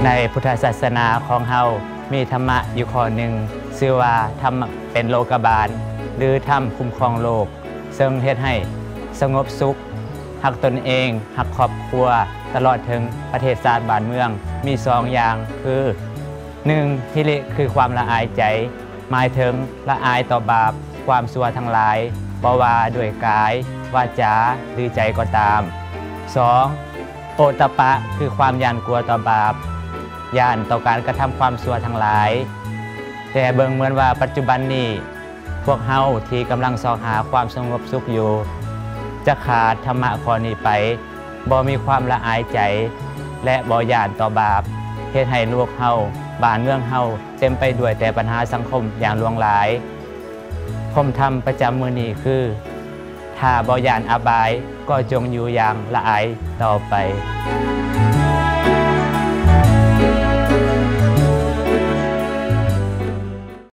ในพุทธศาสนาของเฮามีธรรมะอยู่ข้อหนึ่งชื่อว่าธรรมเป็นโลกบาลหรือธรรมคุ้มครองโลกซึ่งเฮ็ดให้สงบสุขหักตนเองหักครอบครัวตลอดถึงประเทศชาติบ้านเมืองมี2อย่างคือ 1. ฮิริคือความละอายใจหมายถึงละอายต่อบาปความชั่วทั้งหลายบ่ว่าด้วยกายวาจาหรือใจก็ตาม 2. โอตปะคือความหยาดกลัวต่อบาปหยาดต่อการกระทำความชั่วทั้งหลายแต่เบิ่งเหมือนว่าปัจจุบันนี้พวกเฮาที่กำลังสอหาความสงบสุขอยู่จะขาดธรรมะข้อนี้ไปบ่มีความละอายใจและบ่หยาดต่อบาปเฮ็ดให้โลกเฮาบ้านเมืองเฮาเต็มไปด้วยแต่ปัญหาสังคมอย่างหลวงหลายผมทำประจำมื้อนี้คือถ้าบ่หยาดอบายก็จงอยู่อย่างละอายต่อไป